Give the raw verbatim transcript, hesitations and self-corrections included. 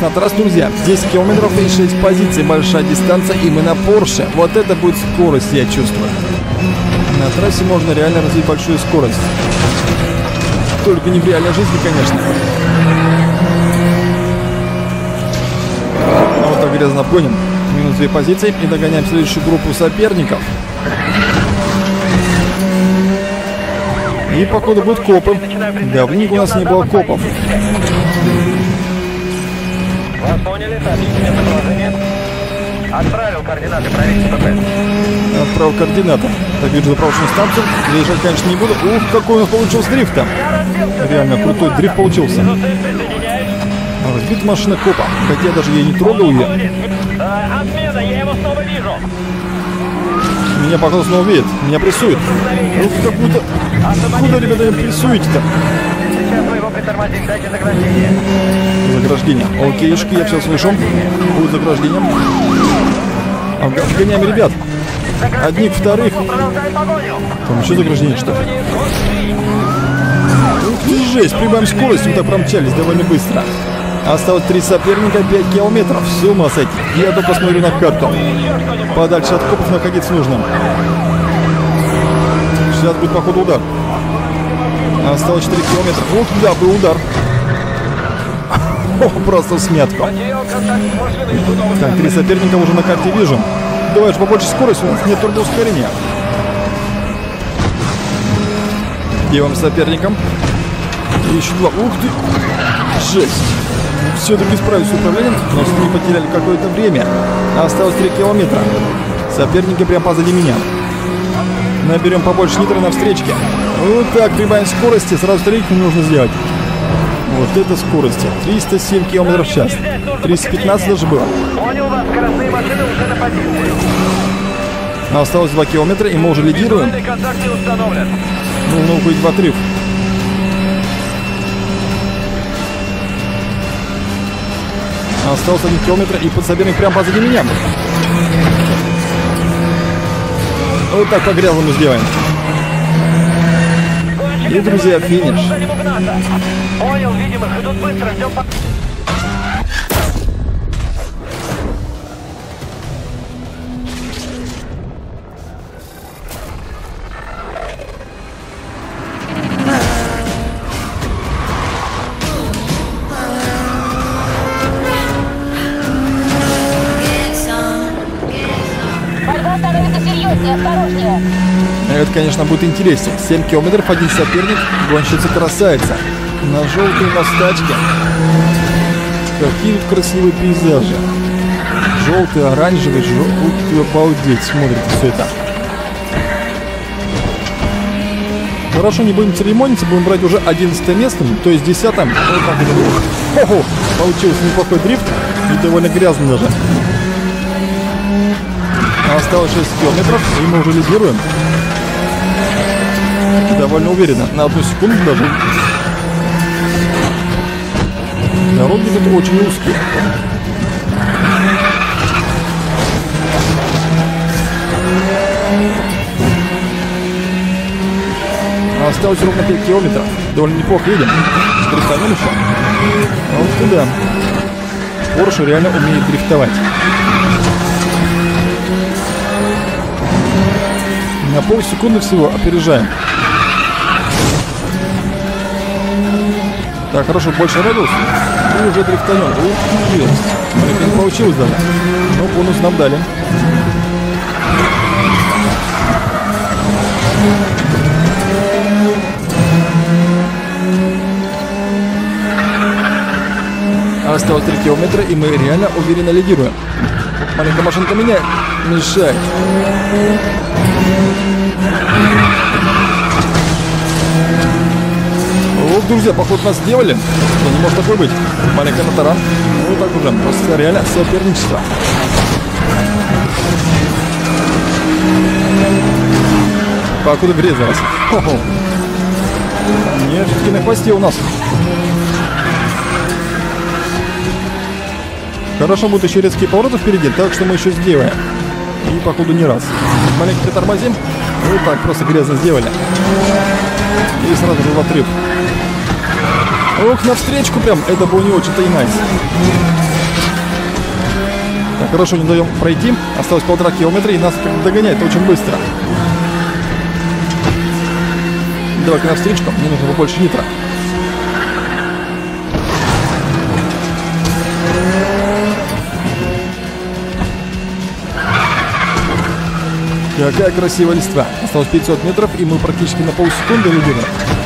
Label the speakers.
Speaker 1: на трассу, друзья. десять километров и шесть позиций. Большая дистанция, и мы на Порше. Вот это будет скорость, я чувствую. На трассе можно реально развить большую скорость. Только не в реальной жизни, конечно. Вот так грязно обгоним. Минус две позиции и догоняем следующую группу соперников. И походу будут копы. Давненько у нас не было копов.
Speaker 2: Вас поняли, сообщите местоположение. Отправил координаты, проверьте ПП.
Speaker 1: Отправил координаты. Так, вижу заправочную станцию. Заезжать, конечно, не буду. Ух, какой у нас получился дрифт-то. Реально крутой дрифт получился. Разбита машина копа. Хотя даже я не трогал ее.
Speaker 2: Отмена, я его снова вижу.
Speaker 1: Меня, похоже, снова видит. Меня прессует. Ух, как будто... Куда, ребята, прессуете-то?
Speaker 2: Сейчас мы его притормозим, дайте заграждение.
Speaker 1: Заграждение. Окейшки, я все слышу. Будет заграждение. Обгоняем, ребят. Одних, вторых. Там еще заграждение, что ли? Ух ты, жесть. Прибавим скорость. Мы так промчались довольно быстро. Осталось три соперника, пять километров. С ума сойти. Я только смотрю на карту. Подальше от копов находиться нужно. Сейчас будет, походу, удар. Осталось четыре километра. Ух, да, был удар. О, просто смятка. Так, три соперника уже на карте вижу. Давай же побольше скорости, у нас нет турбоускорения. Делаем соперником. И еще два. Ух ты. Жесть. Все-таки справились с управлением, но мы потеряли какое-то время. Осталось три километра. Соперники прямо позади меня. Наберем побольше нитро на встречке. Вот так, прибавим скорости. Сразу трейку нужно сделать. Вот это скорости. триста семь километров в час. триста пятнадцать даже было.
Speaker 2: Понял вас, скоростные машины уже на позиции.
Speaker 1: Осталось два километра, и мы уже лидируем.
Speaker 2: Контакт не установлен.
Speaker 1: Нужно уходить в отрыв. Остался один километр, и подсоперник прямо позади меня. Вот так по грязному сделаем. И, друзья, финиш.
Speaker 2: Понял, видимо, идут быстро, ждем.
Speaker 1: Это, конечно, будет интереснее. семь километров, один соперник, гонщица красавица. На желтой мостачке. Какие тут красивые пейзажи. Желтый, оранжевый, желтый. Обалдеть, смотрите все это. Хорошо, не будем церемониться, будем брать уже одиннадцатое место, то есть десятое. Вот так это. Хо-хо, получился неплохой дрифт и довольно грязно даже. Осталось шесть километров, и мы уже лидируем. Довольно уверенно, на одну секунду даже. Дороги тут очень узкие. Осталось ровно пять километров. Довольно неплохо едем. Дрифтанем еще. Вот туда. Порше реально умеет дрифтовать. На полсекунды всего опережаем. Так, хорошо, больше радиус. И уже дрифтанем. Ух, есть. Это не получилось даже. Но бонус нам дали. Осталось три километра, и мы реально уверенно лидируем. Маленькая машинка меня мешает. Вот, друзья, поход нас сделали. Но не может такой быть. Маленькая на таран. Ну так уже. Просто реально соперничество. Покуда врезалась. Хо-хо. Нет, все-таки на хвосте у нас. Хорошо, будут еще резкие повороты впереди, так что мы еще сделаем. И походу не раз. Маленько притормозим. Вот так, просто грязно сделали. И сразу же в отрыв. Ох, навстречку прям. Это было не очень-то и найс. Так, хорошо, не даем пройти. Осталось полтора километра, и нас догоняет очень быстро. Давай-ка навстречу, мне нужно побольше нитро. Какая красивая листва. Осталось пятьсот метров, и мы практически на полсекунды лидируем.